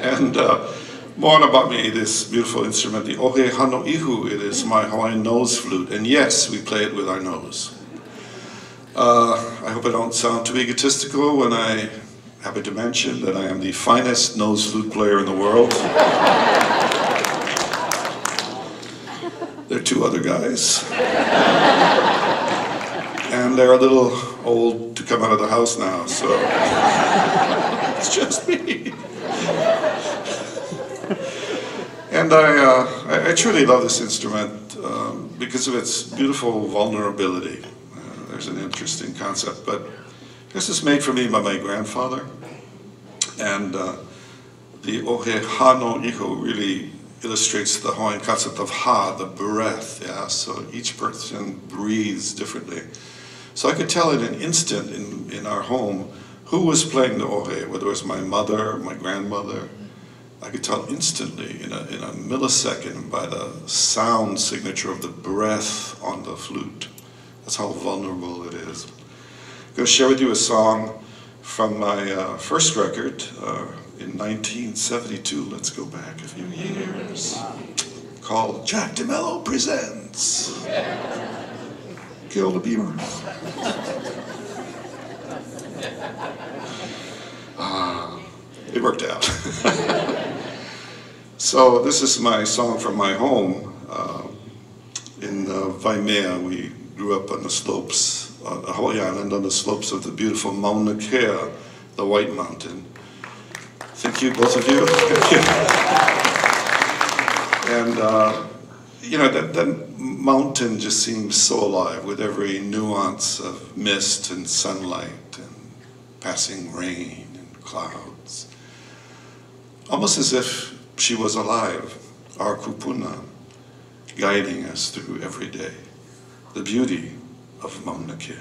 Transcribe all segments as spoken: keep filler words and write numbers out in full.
And uh, Moana bought me this beautiful instrument, the ohe hano ihu. It is my Hawaiian nose flute, and yes, we play it with our nose. Uh, I hope I don't sound too egotistical when I happen to mention that I am the finest nose flute player in the world. There are two other guys. And they're a little old to come out of the house now, so it's just me. And I, uh, I, I truly love this instrument um, because of its beautiful vulnerability. Uh, there's an interesting concept, but this is made for me by my grandfather. And uh, the ohe hano ihu really illustrates the Hawaiian concept of ha, the breath. Yeah, so each person breathes differently. So I could tell in an instant in, in our home who was playing the ohe, whether it was my mother or my grandmother. I could tell instantly, in a, in a millisecond, by the sound signature of the breath on the flute. That's how vulnerable it is. I'm going to share with you a song from my uh, first record uh, in nineteen seventy-two. Let's go back a few years. Called Jack DeMello Presents. Keola Beamer. Ah, it worked out. So this is my song from my home uh, in uh, Waimea. We grew up on the slopes, on the Hawaiian island, on the slopes of the beautiful Mauna Kea, the White Mountain. Thank you, both of you. And uh, you know, that, that mountain just seems so alive with every nuance of mist and sunlight and passing rain and clouds. Almost as if she was alive, our kupuna, guiding us through every day. The beauty of Mauna Kea.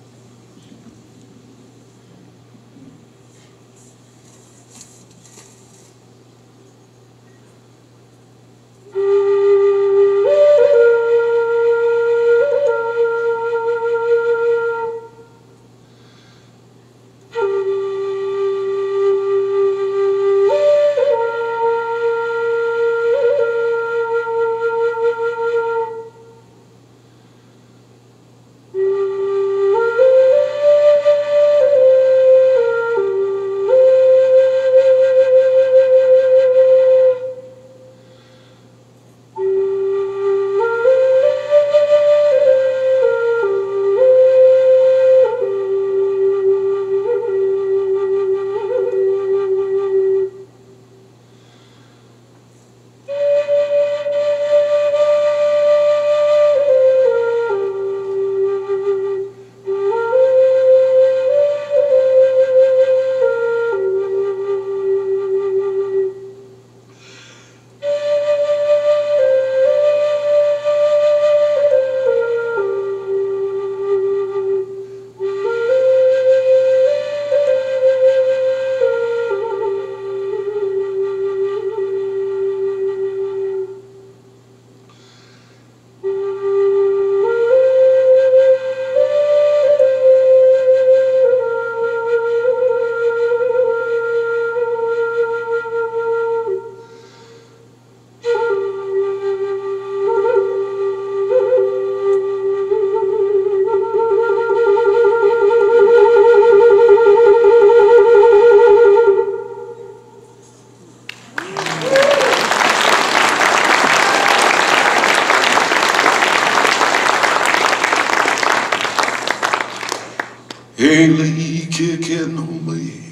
Eli kike no mai,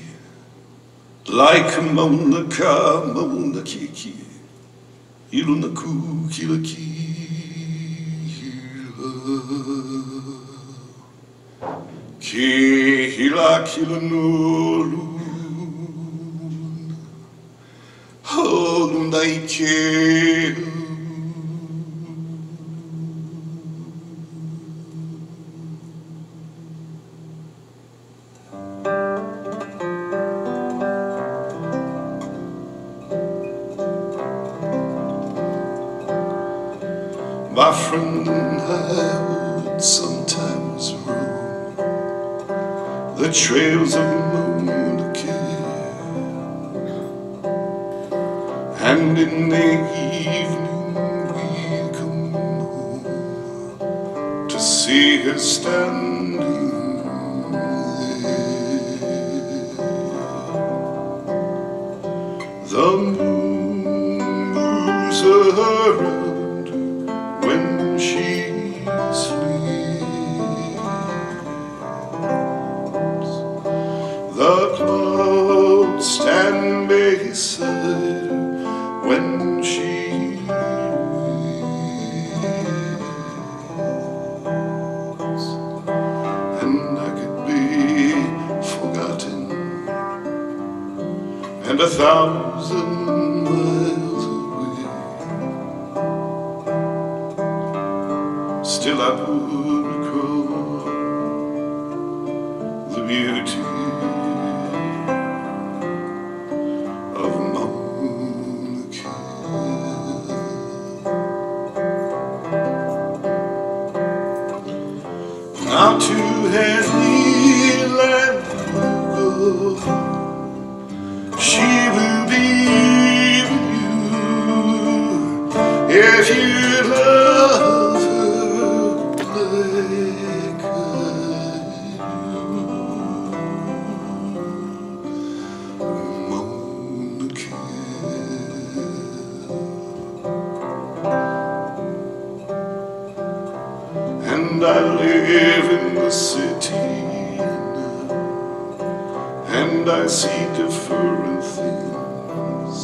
like Mauna Kea, Mauna Kea, iluna ku kila kila, ki hila kila nolu, honai ke. My friend and I would sometimes roam the trails of Mauna Kea, and in the evening we come home to see her standing there. The moon moves around when she sleeps. The clouds stand beside her when she weeps. And I could be forgotten and a thousand miles away, still I would recall the beauty of Mauna Kea. Now to any land you go, she will be with you if you love her like I do. Mauna Kea. And I live in the city now, and I see different things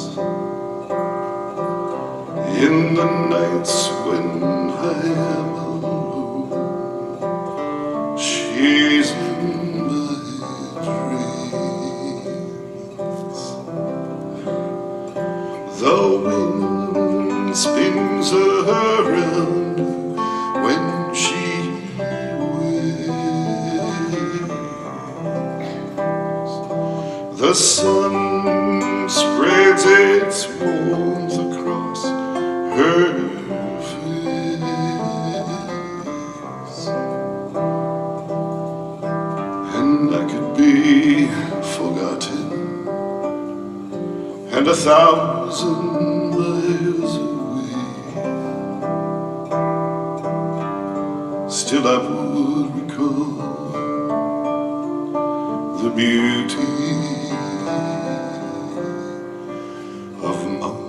in the nights when I am alone. She's in my dreams. The wind spins around when she waves. The sun spreads its warmth across her face, and I could be forgotten and a thousand miles away, still I would recall the beauty of Mauna